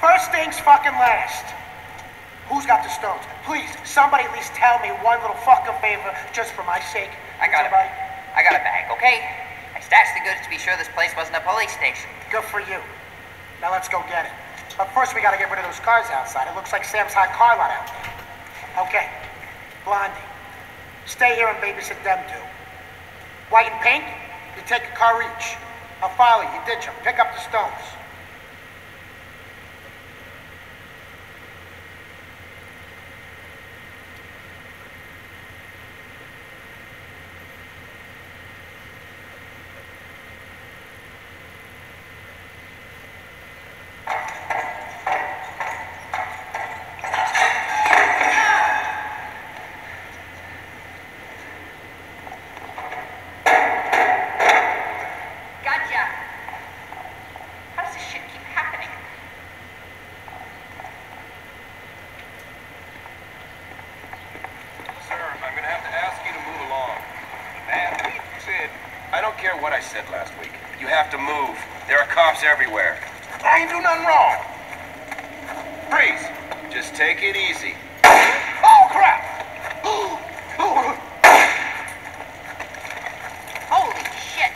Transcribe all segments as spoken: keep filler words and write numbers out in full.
First things fucking last. Who's got the stones? Please, somebody at least tell me one little fucking favor, just for my sake. I got somebody. it. I got a bag, okay? I stashed the goods to be sure this place wasn't a police station. Good for you. Now let's go get it. But first we gotta get rid of those cars outside. It looks like Sam's hot car lot out there. Okay. Blondie. Stay here and babysit them two. White and pink, you take a car each. I'll follow you, ditch them, pick up the stones. What I said last week. You have to move. There are cops everywhere. I ain't do nothing wrong. Freeze. Just take it easy. Oh, crap! Holy shit!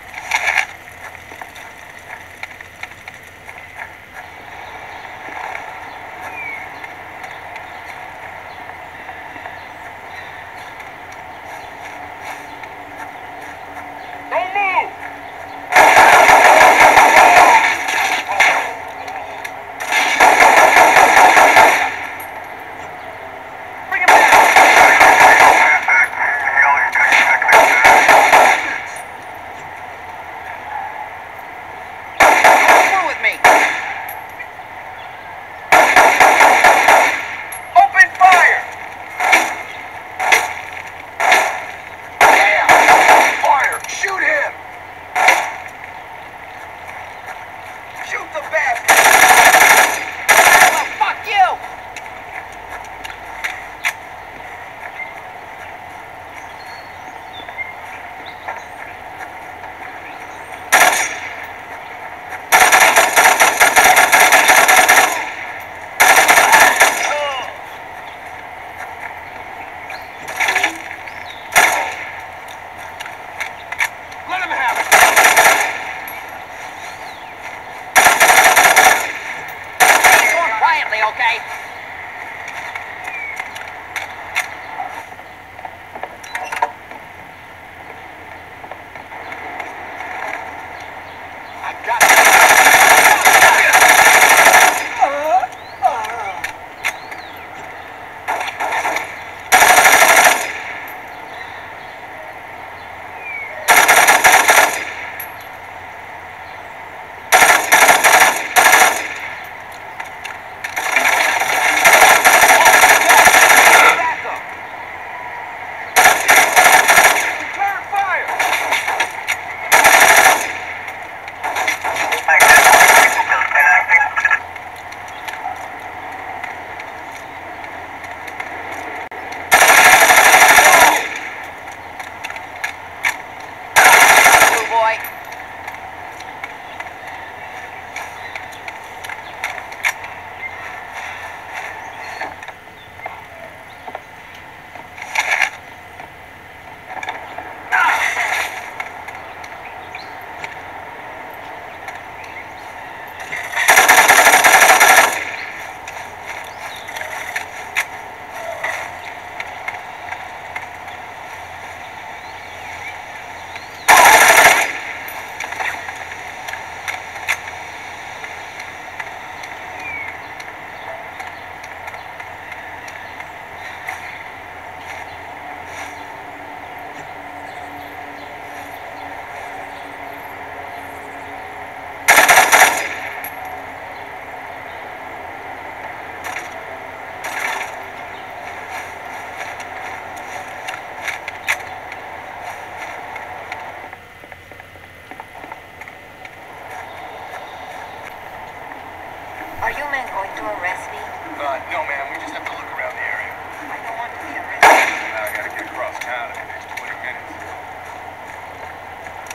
Are you men going to arrest me? Uh, no, ma'am. We just have to look around the area. I don't want to be arrested. Now I gotta get across town in the next twenty minutes.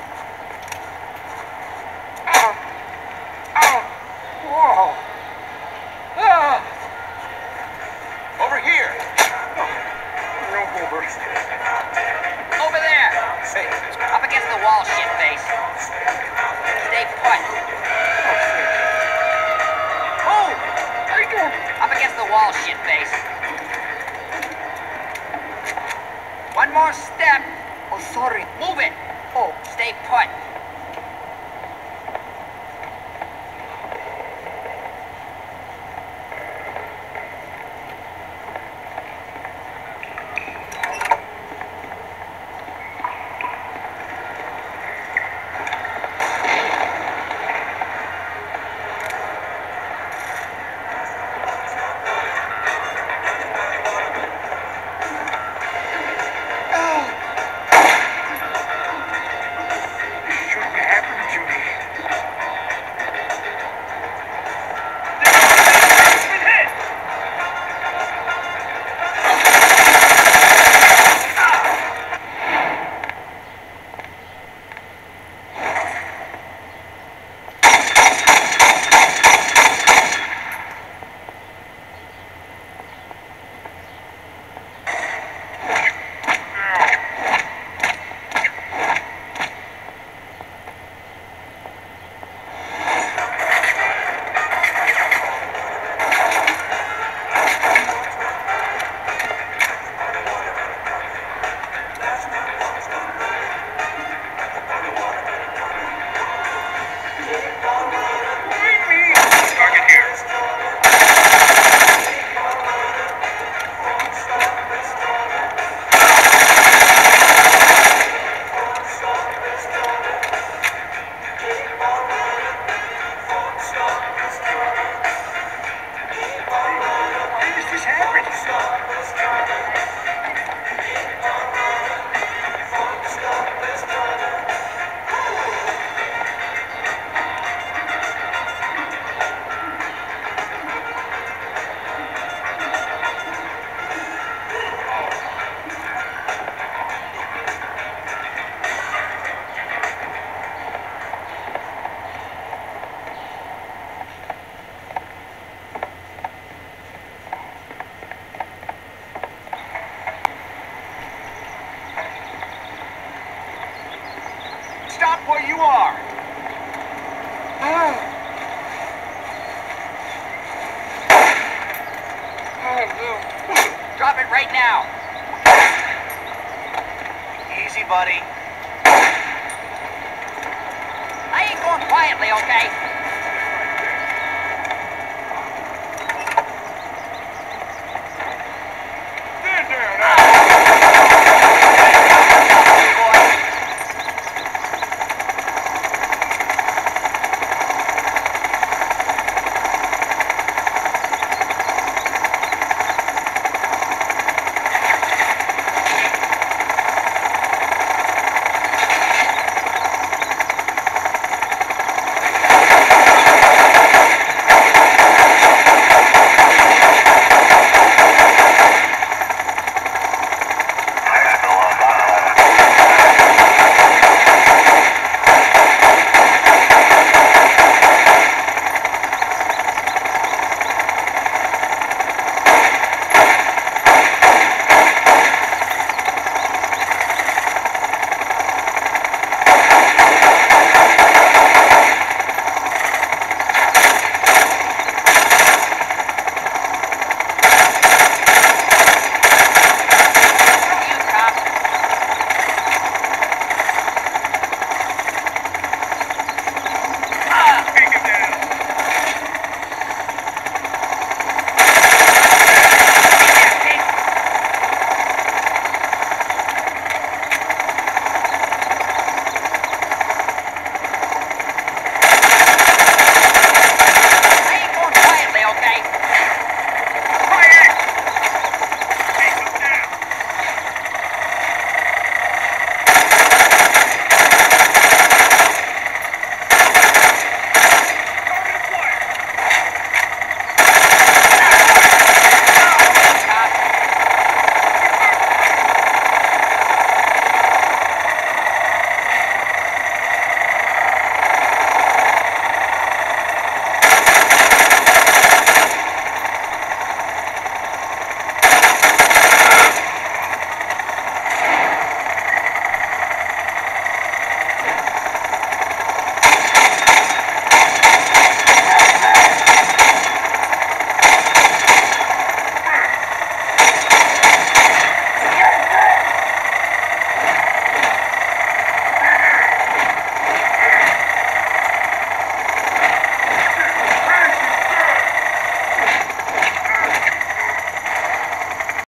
Ow! Ow! Whoa! wall, shitface. One more step. Oh, sorry. Move it. Oh, Stay put. Shouldn't happen to me. Been hit! Find me! Target here. Why is this happening? Stop where you are! Drop it right now. Easy, buddy. I ain't going quietly, okay?